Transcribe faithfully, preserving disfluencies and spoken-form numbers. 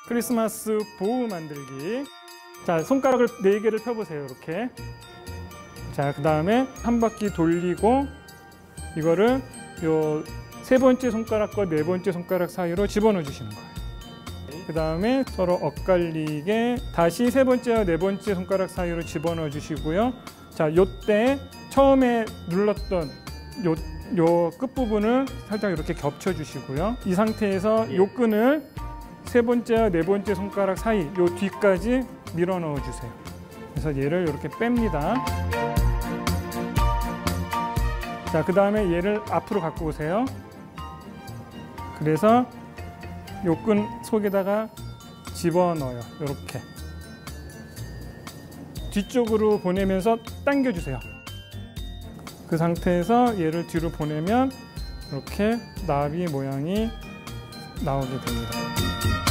크리스마스 보우 만들기. 자, 손가락을 네 개를 펴보세요. 이렇게. 자, 그 다음에 한 바퀴 돌리고 이거를 요 세 번째 손가락과 네 번째 손가락 사이로 집어넣어 주시는 거예요. 그 다음에 서로 엇갈리게 다시 세 번째와 네 번째 손가락 사이로 집어넣어 주시고요. 자, 요때 처음에 눌렀던 요, 요 끝부분을 살짝 이렇게 겹쳐 주시고요. 이 상태에서 요 끈을 세 번째와 네 번째 손가락 사이 요 뒤까지 밀어 넣어 주세요. 그래서 얘를 이렇게 뺍니다. 자, 그 다음에 얘를 앞으로 갖고 오세요. 그래서 요 끈 속에다가 집어넣어요. 이렇게 뒤쪽으로 보내면서 당겨주세요. 그 상태에서 얘를 뒤로 보내면 이렇게 나비 모양이 나오게 됩니다.